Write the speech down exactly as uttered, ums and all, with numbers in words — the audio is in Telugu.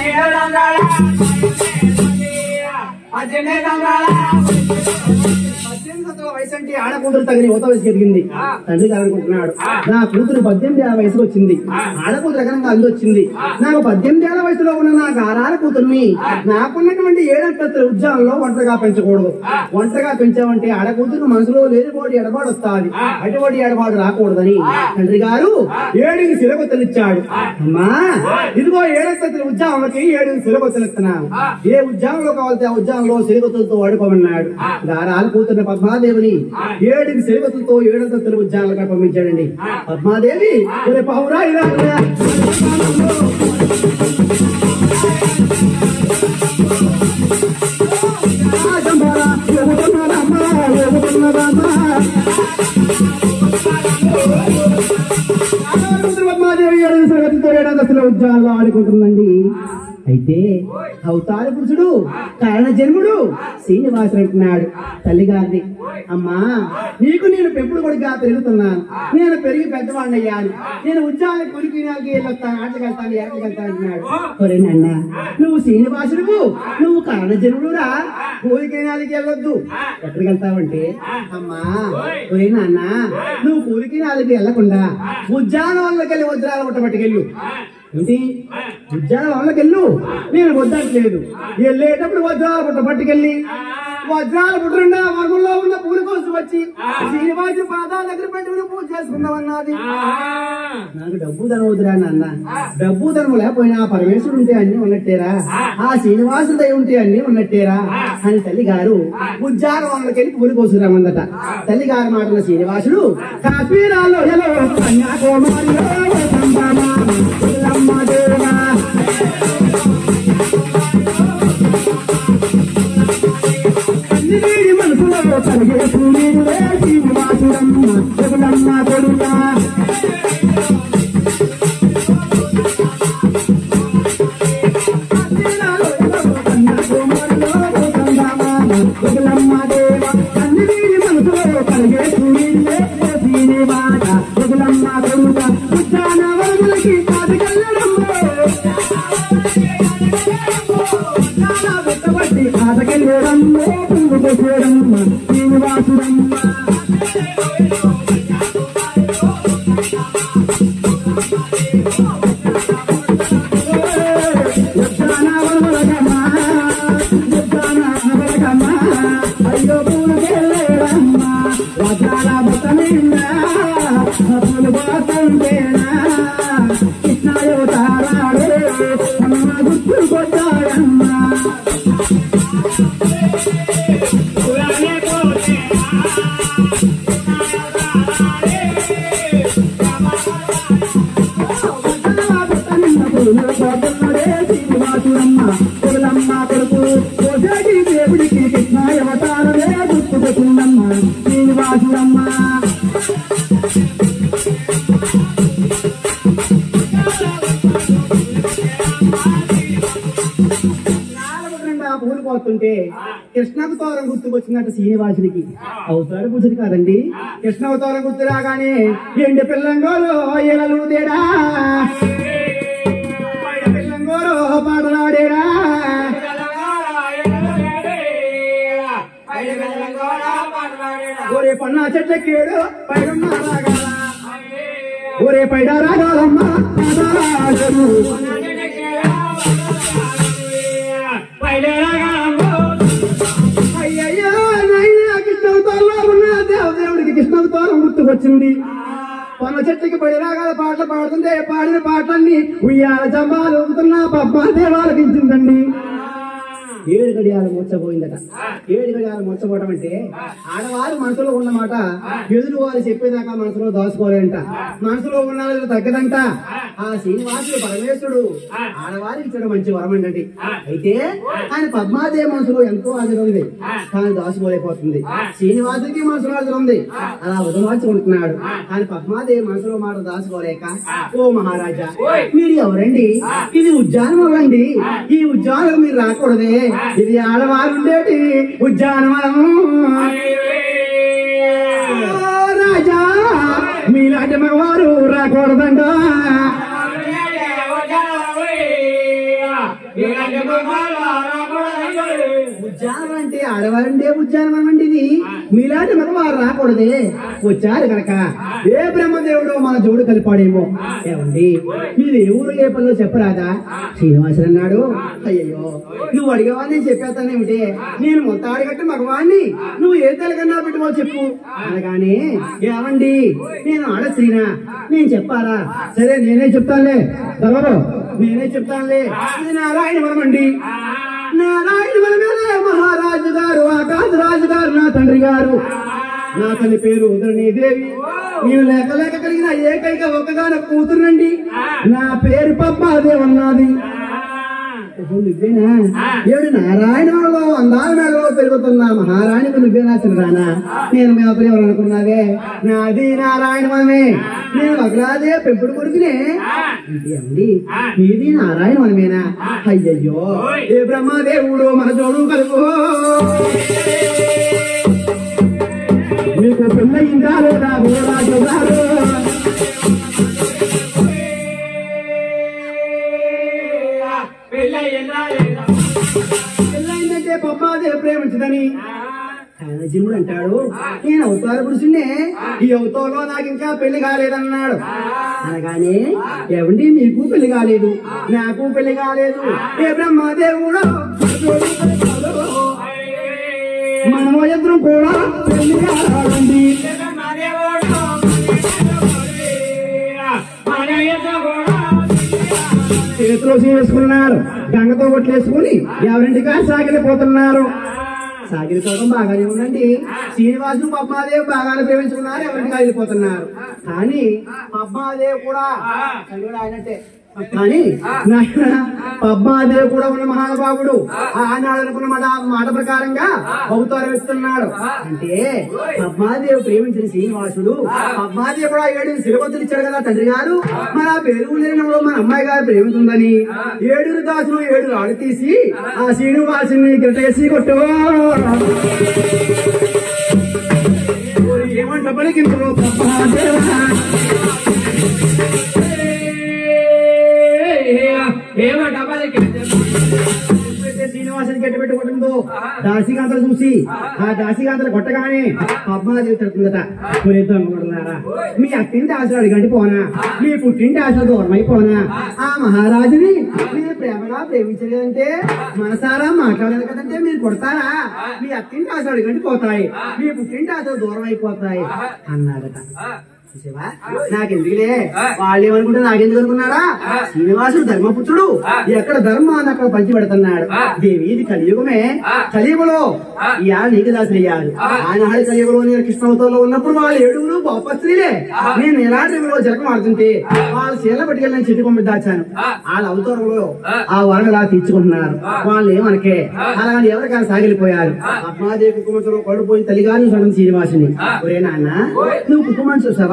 వయసు అంటే ఆడకూతురు తగిన యువత వయసు జరిగింది. తండ్రి గారు అనుకుంటున్నాడు, నా కూతురు పద్దెనిమిది ఏళ్ళ వయసుకు వచ్చింది, ఆడకూతురు రకరంగా అందొచ్చింది. నాకు పద్దెనిమిది ఏళ్ల వయసులో ఉన్న నా గారాల కూతుర్ని నాకున్నటువంటి ఏడంతస్తుల ఉద్యోగంలో ఒంటరిగా పెంచకూడదు. ఒంటరిగా పెంచామంటే ఆడకూతురు మనసులో లేనిపోటి ఎడబాటు వస్తాది, అటువంటి ఎడబాటు రాకూడదని తండ్రి గారు ఏడుగురు సిలకొత్తలు ఇచ్చాడు. అమ్మా ఇదిగో ఏడంతస్తుల ఉద్యోగంలోకి ఏడుగురు సిలకొత్తలు ఇస్తున్నాను. ఏ ఉద్యోగంలో కావాలంటే ఆ ఉద్యోగంలో సిలకొత్తులతో వాడుకోమన్నాడు. గారాల కూతురు పద్మాదేవిని ఏడుగురు సిలకొత్తులతో ఏడంతస్తుల ఉద్యోగాలుగా పంపించాడండి. పద్మాదేవి పావురా ఇలా పద్మాదేవి ఏడు సిలకొత్తులతో ఏడంతస్తుల ఉద్యోగాల్లో ఆడుకుంటుందండి. అయితే అవతార పురుషుడు కారణ జన్ముడు శ్రీనివాసుడు అంటున్నాడు తల్లిగారిని, అమ్మా నీకు నేను పెంపుడు కొడుకుగా పెరుగుతున్నాను, నేను పెరిగి పెద్దవాడిని అయ్యాను, నేను ఉద్యోగం కొరికి వెళ్ళొస్తాను, ఆటలు వెళ్తాను, ఏటలు వెళ్తాను అంటున్నాడు. ఒరే నాన్న నువ్వు శ్రీనివాసుడు, నువ్వు కారణ జన్ముడురా, కూలికినాలకి వెళ్ళొద్దు. ఎక్కడికి వెళ్తావంటే, అమ్మా ఒరే నాన్న నువ్వు కూలికినాలకి వెళ్లకుండా ఉద్యానవనంలోకి వెళ్ళి వజ్రాల పుట్ట పట్టుకెళ్ళు. ఏంటి ఉద్యానవనంలోకి వెళ్ళు, నేను వద్దట్లేదు. వెళ్ళేటప్పుడు వజ్రాల పుట్ట పట్టుకెళ్ళి వజ్రాల పుట్టుండా వర్గంలో ఉన్న పూల కోసం వచ్చి శ్రీనివాసు పాదాల దగ్గర పెట్టి పూజ చేసుకుందామన్నది. నాకు డబ్బు ధనం వద్దురా నాన్న, డబ్బు ధనం లేకపోయినా పరమేశ్వరుడు ఉంటే అన్ని ఉన్నట్టేరా, ఆ శ్రీనివాసు దయ ఉంటే అన్ని ఉన్నట్టేరా అని తల్లి గారు ఉద్యానవనంలోకి వెళ్ళి పూల కోసం రమ్మందట. తల్లి గారు మాటల శ్రీనివాసుడు కాశ్మీరాల్లో కన్యాకుమారిలో మనసులో కలిగే సూర్యుడే శ్రీనివాసుడమ్మ జగదమ్మ కొడుక జగదమ్మ దేవ కన్నీడి మనసులో కలిగే సూర్యుడే శ్రీనివాస జగదమ్మ కొడుక ఉద్యానవనములకి కాదకెళ్ళడమ్మ పెట్టబట్టి కాదకెళ్ళడమ్మ పువ్వుకొచ్చేడమ్మ శ్రీనివాసుడమ్మ. అయ్యో పూలుకెళ్ళేడమ్మ వజ్రాల బొత్తమిందా పూలు పోతుంటేనా కృష్ణాయవతారాడే అమ్మ గుర్తుకొచ్చాడమ్మ. శ్రీనివాసుడమ్మ కులమ్మ కొడుకు కోసేటి దేవుడికి కృష్ణాయవతారమే గుర్తుకొచ్చిందమ్మ శ్రీనివాసుడమ్మ. పూలు పోతుంటే కృష్ణావతారం గుర్తుకొచ్చినట్టు శ్రీనివాసుడికి. అవతార పూజలు కాదండి, కృష్ణావతారం గుర్తు రాగానే ఎండి పిల్లంగోలో ఎలలు తేడా పిల్లంగోలో పాటలాడేడా ఒరే పన్నా చెట్లెక్కేడు పైడమ్మ రాగాల, ఒరే పైడ రాగాలమ్మ అయ్యయ్యో నాయన కృష్ణావతారంలో ఉన్న దేవదేవుడికి కృష్ణావతారం గుర్తుకొచ్చింది. పన్న చెట్టుకి పడి రాగాల పాటలు పాడుతుంటే పాడిన పాటలన్నీ ఉయ్యాల జంబాలు ఊగుతున్న పద్మాదేవాలకించిందండి. ఏడు గడియాలు మూర్చబోయిందట. ఏడు గడియాలు మూర్చబోవడం అంటే ఆడవారు మనసులో ఉన్నమాట ఎదురు వారు చెప్పేదాకా మనసులో దాచుకోలేంట, మనసులో ఉన్న తగ్గదంట. ఆ శ్రీనివాసుడు పరమేశ్వరుడు ఆడవారికి ఇచ్చడం మంచి వరం అండి. అయితే ఆయన పద్మాదేవి మనసులో ఎంతో ఆశ ఉంది, కానీ దాచుకోలేకపోతుంది. శ్రీనివాసుడికి మనసులో ఆశ ఉంది, అలా ఉదమార్చుకుంటున్నాడు. కానీ పద్మాదేవి మనసులో మాట దాచుకోలేక, ఓ మహారాజా మీరు ఎవరండి, ఇది ఉద్యానవనం అండి, ఈ ఉద్యానం మీరు రాకూడదే, ఇది ఆడవారు ఉండేటి ఉద్యానవనము. రాజా మీలాంటి మగవారు రాకూడదంట. ఉద్యానవనం అంటే ఆడవారంటే ఉద్యానవనం అంటే ఇది మీలాంటి మగవారు రాకూడదే. వచ్చారు కనుక ఏ బ్రహ్మదేవుడు మన జోడు కలిపాడేమో. ఏమండి మీరు ఏ ఊరు ఏ పనులు చెప్పరాదా? శ్రీనివాసుడు అన్నాడు, అయ్యో నువ్వు అడిగేవా నేను చెప్పేస్తానేమిటే, నేను మొత్తం అడిగట్టు మగవాణ్ణి, నువ్వు ఏ తెలకన్నా పెట్టుకో చెప్పు అనగానే, ఏమండి నేను ఆడ స్త్రీనా, నేను చెప్పాలా? సరే నేనే చెప్తానులే తర్వాత నేనే చెప్తానులే. ఇది నారాయణ వనం అండి. నారాయణ వనమే మహారాజు గారు, ఆకాశ రాజు గారు నా తండ్రి గారు. నా తల్లి పేరు ఉదరణీదేవి. నేను లేక లేక కలిగిన ఏకైక ఒక్కగాన కూతురునండి. నా పేరు పద్మాదేవి అన్నది. నువ్వేనా? ఏడు నారాయణలో అందాల మేడలో పెరుగుతున్నా మహారాణికు నువ్వేనా చిన్నరానా? నేను మేపలు ఎవరు అనుకున్నావే? నాది నారాయణవనమే. నేను ఒకలాదే పెంపుడు కొడుకునే. అండి మీది నారాయణవనమేనా? అయ్యయ్యో ఏ బ్రహ్మదేవుడు మన జోడు కలుపు. మీకు పెళ్ళయిందా లేదా రాజు గారు? పెళ్ళయిందంటే పద్మాదేవి ప్రేమించదని కానజీవుడు అంటాడు, నేను అవతార పురుషుణ్ణే, ఈ అవతారంలో నాకు ఇంకా పెళ్లి కాలేదన్నాడు. అనగానే ఏమండి మీకు పెళ్లి కాలేదు, నాకు పెళ్లి కాలేదు, ఏ బ్రహ్మదేవుడు మనమో ఇద్దరం కూడా పెళ్లి కావాలండి. చేతిలో చేసుకున్నారు, గంగతో కొట్లేసుకుని ఎవరింటికా సాగిలిపోతున్నారు. సాగిలిపోవడం బాగానే ఉందండి. శ్రీనివాసుడు పద్మాదేవి బాగానే ప్రేమించుకున్నారు, ఎవరింటికా వెళ్ళిపోతున్నారు. కానీ పద్మాదేవి కూడా ఆయనంటే కానీ పద్మాదేవి కూడా ఉన్న మహానుభావుడు ఆనాడు అనుకున్న మాట మాట ప్రకారంగా అవతారం ఇస్తున్నాడు. అంటే పద్మాదేవి ప్రేమించిన శ్రీనివాసుడు పద్మాదేవి కూడా ఏడు శిలబద్దులు ఇచ్చాడు కదా తండ్రి గారు. మరి ఆ పేరు లేనంలో మన అమ్మాయి గారు ప్రేమిస్తుందని ఏడుగురు దాసులు ఏడు రాళ్ళు తీసి ఆ శ్రీనివాసుని గట్టేసి కొట్టు ఏమంట పలికింపులు పద్మాదేవి శ్రీనివాసుని గట్టి పెట్టుకుంటుందో దాసిగాంతలు చూసి ఆ దాసిగాంతలు కొట్టగానే పద్మాదేవి తడుతుందట, దొంగలారా మీ అత్తింటి ఆశలు అడిగంటి పోనా, మీ పుట్టింటి ఆశలు దూరం అయిపోనా, ఆ మహారాజుని మీరు ప్రేమగా ప్రేమించలేదంటే మనసారా మాట్లాడలేదు కదంటే మీరు కొడతారా, మీ అత్తింటి ఆశలు అడిగంటి పోతాయి, మీ పుట్టింటి ఆశలు దూరం అయిపోతాయి అన్నాడట. చూసావా నాకెందుకులే, వాళ్ళు ఏమనుకుంటే నాకెందుకు అనుకున్నాడా? శ్రీనివాసుడు ధర్మపుత్రుడు, ఎక్కడ ధర్మాన్ని అక్కడ పంచి పెడుతున్నాడు. దేవి ఇది కలియుగమే, కలియుగంలో ఇవాళ నీకు దాసులయ్యారు. ఆనాడు కలియుగంలో నేను కృష్ణవతంలో ఉన్నప్పుడు వాళ్ళు ఏడుగురు గొప్ప స్త్రీలే. నేను ఎలాంటి జరగం ఆడుతుంటే వాళ్ళు చీల పట్టుకెళ్ళి నేను చెట్టు కొమ్మి దాచాను. వాళ్ళ అవతారంలో ఆ వరణ అలా తీర్చుకుంటున్నారు. వాళ్ళు ఏమనకే అలాగే ఎవరికైనా సాగిలిపోయారు. పద్మాదేవి కుటుంబంలో పడిపోయి తల్లిగారిని చూడండి శ్రీనివాసుని. ఒరే నాన్న నువ్వు కుటుంబాన్ని చూసావా?